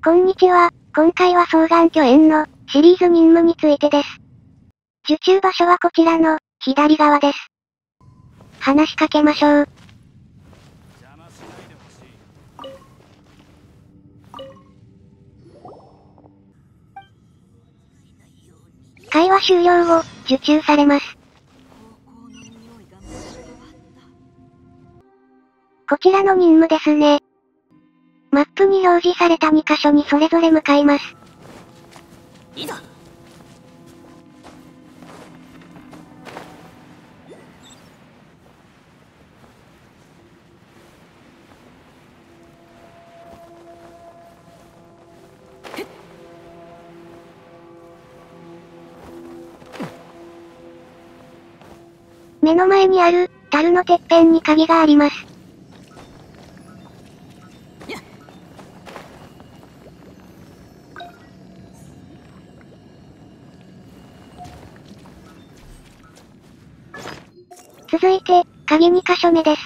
こんにちは、今回は双眼鏡炎のシリーズ任務についてです。受注場所はこちらの左側です。話しかけましょう。会話終了後、受注されます。こちらの任務ですね。マップに表示された2カ所にそれぞれ向かいます。 いざ。 目の前にある樽のてっぺんに鍵があります。続いて、鍵2カ所目です。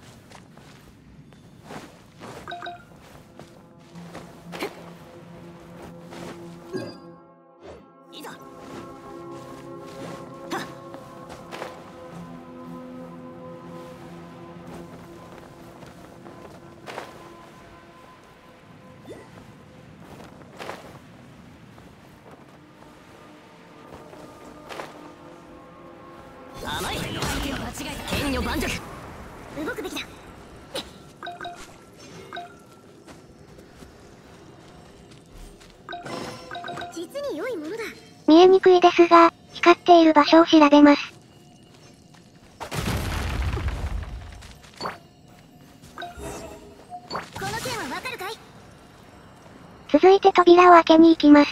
いざ。甘い。間違えた。剣女盤石。動くべきだ。実に良いものだ。 見えにくいですが、光っている場所を調べます。 この件はわかるかい？ 続いて扉を開けに行きます。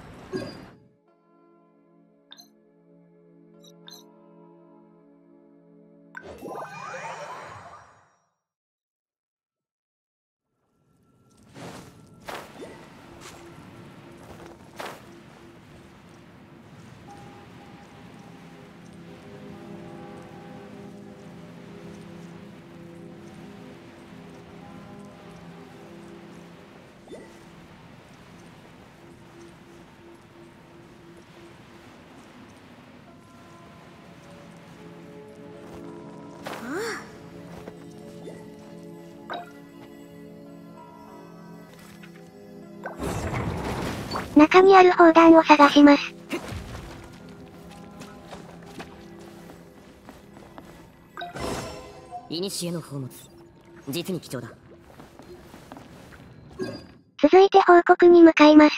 中にある砲弾を探します。 古の宝物。実に貴重だ。 続いて報告に向かいます。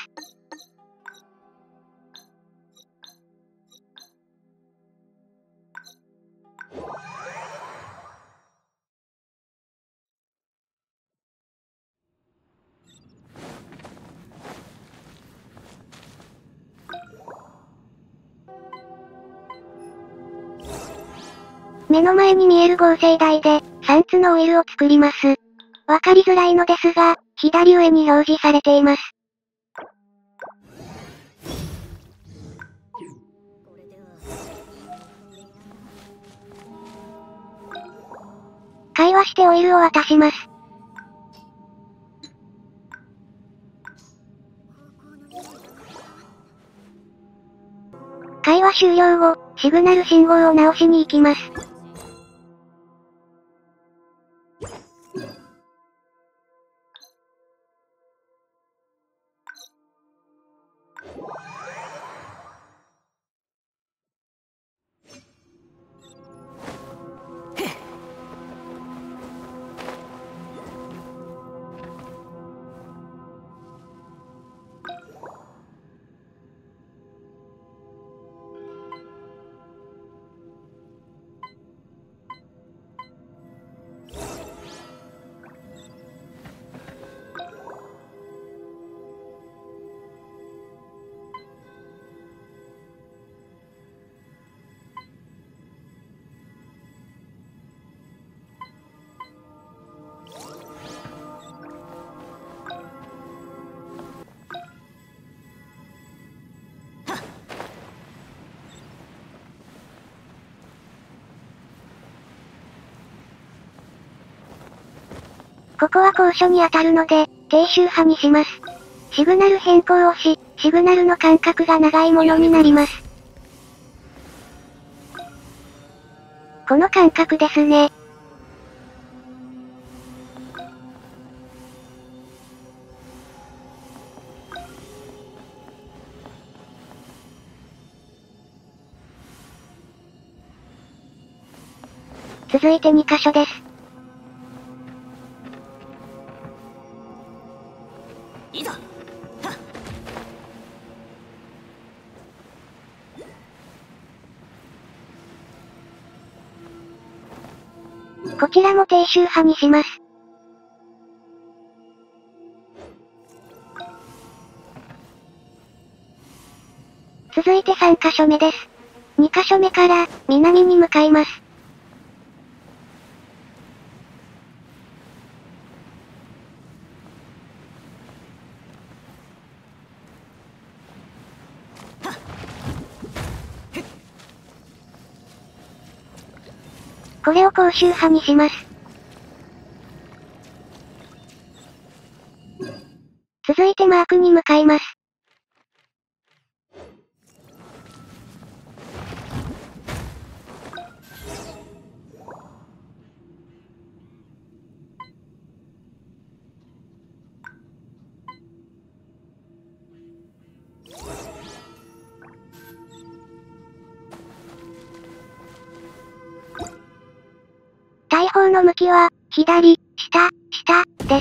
目の前に見える合成台で、3つのオイルを作ります。わかりづらいのですが、左上に表示されています。会話してオイルを渡します。会話終了後、シグナル信号を直しに行きます。ここは高所に当たるので、低周波にします。 シグナル変更をし、シグナルの間隔が長いものになります。この間隔ですね。続いて2箇所です。 いざ。 こちらも低周波にします。続いて3箇所目です。2箇所目から南に向かいます。これを高周波にします。続いてマークに向かいます。大砲の向きは、左、下、下、です。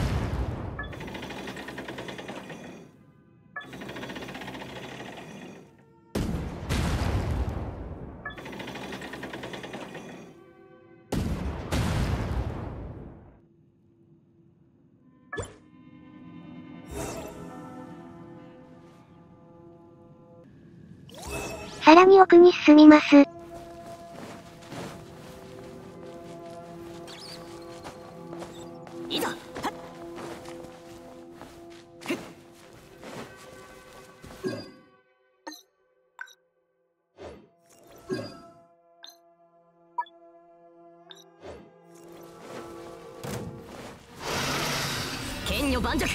さらに奥に進みます。 いざ。剣女盤石。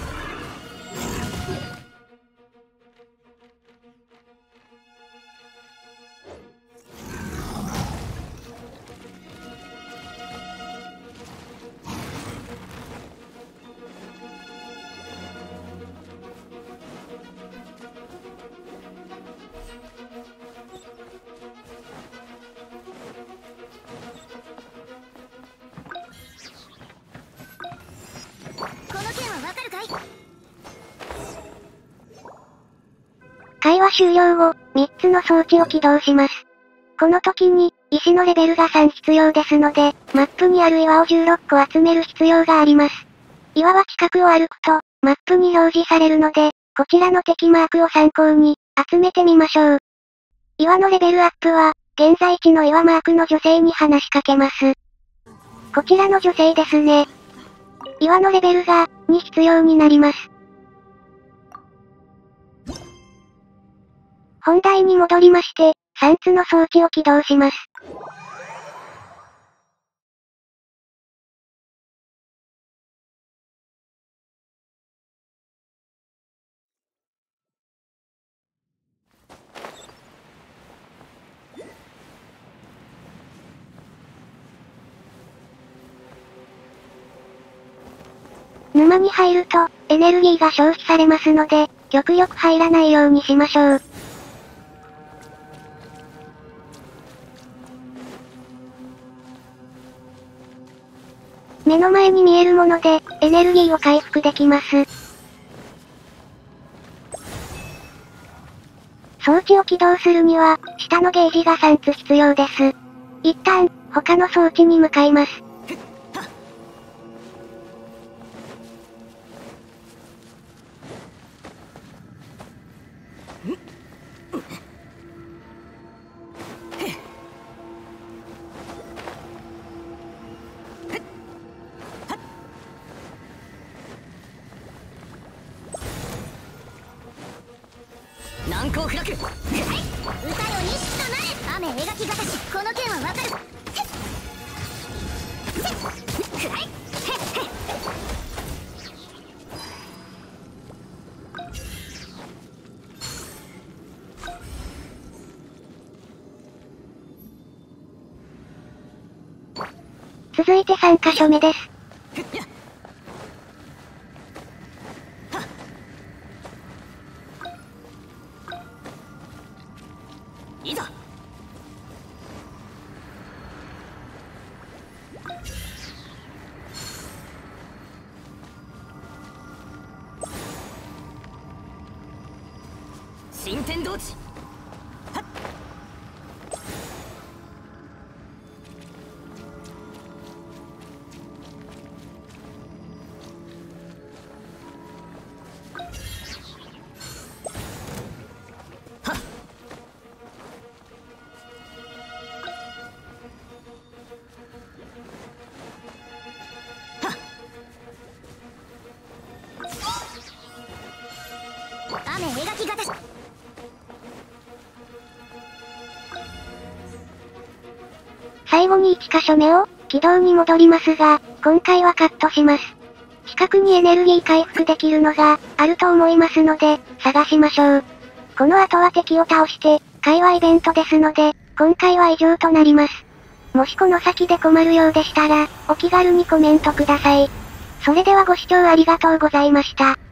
会話終了後、3つの装置を起動します。この時に、石のレベルが3必要ですので、マップにある岩を16個集める必要があります。岩は近くを歩くと、マップに表示されるので、こちらの敵マークを参考に、集めてみましょう。岩のレベルアップは、現在地の岩マークの女性に話しかけます。こちらの女性ですね。岩のレベルが、2必要になります。本題に戻りまして、3つの装置を起動します。沼に入ると、エネルギーが消費されますので、極力入らないようにしましょう。目の前に見えるもので、エネルギーを回復できます。装置を起動するには、下のゲージが3つ必要です。一旦、他の装置に向かいます。 難攻不落。 歌よ錦となれ。雨描きがたし、この剣はわかる。 続いて3カ所目です。 いざ。新天道地。 雨描き型し。 最後に1カ所目を、軌道に戻りますが、今回はカットします。近くにエネルギー回復できるのが、あると思いますので、探しましょう。この後は敵を倒して、会話イベントですので、今回は以上となります。もしこの先で困るようでしたら、お気軽にコメントください。それではご視聴ありがとうございました。